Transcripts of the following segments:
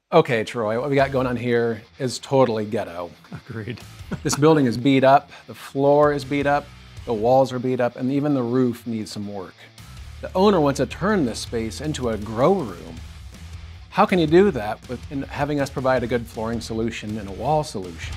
Okay, Troy, what we got going on here is totally ghetto. Agreed. This building is beat up, the floor is beat up, the walls are beat up, and even the roof needs some work. The owner wants to turn this space into a grow room. How can you do that with having us provide a good flooring solution and a wall solution?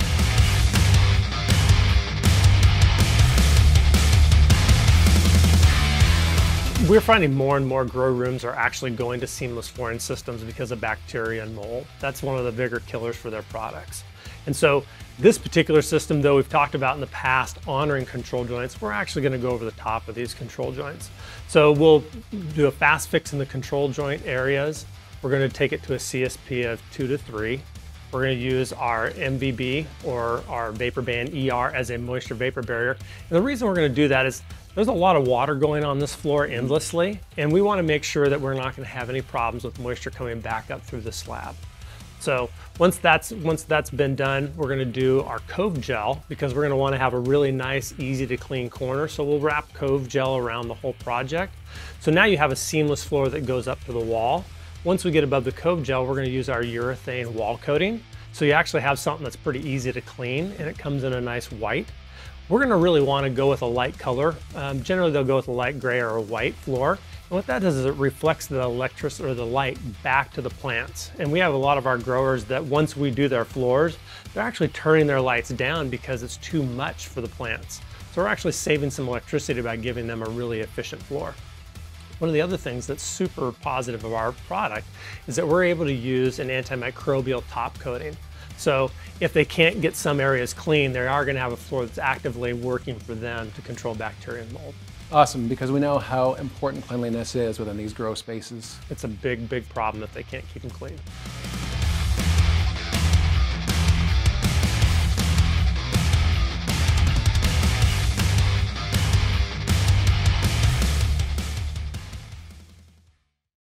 We're finding more and more grow rooms are actually going to seamless flooring systems because of bacteria and mold. That's one of the bigger killers for their products. And so this particular system, though we've talked about in the past, honoring control joints, we're actually going to go over the top of these control joints. So we'll do a fast fix in the control joint areas. We're going to take it to a CSP of 2 to 3. We're going to use our MVB or our Vapor Band ER as a moisture vapor barrier. And the reason we're going to do that is there's a lot of water going on this floor endlessly, and we want to make sure that we're not going to have any problems with moisture coming back up through the slab. So once that's been done, we're going to do our Cove Gel because we're going to want to have a really nice, easy to clean corner. So we'll wrap Cove Gel around the whole project. So now you have a seamless floor that goes up to the wall. Once we get above the Cove Gel, we're going to use our urethane wall coating. So you actually have something that's pretty easy to clean, and it comes in a nice white. We're going to really want to go with a light color. Generally, they'll go with a light gray or a white floor. And what that does is it reflects the electricity or the light back to the plants. And we have a lot of our growers that once we do their floors, they're actually turning their lights down because it's too much for the plants. So we're actually saving some electricity by giving them a really efficient floor. One of the other things that's super positive of our product is that we're able to use an antimicrobial top coating. So if they can't get some areas clean, they are going to have a floor that's actively working for them to control bacteria and mold. Awesome, because we know how important cleanliness is within these grow spaces. It's a big, big problem if they can't keep them clean.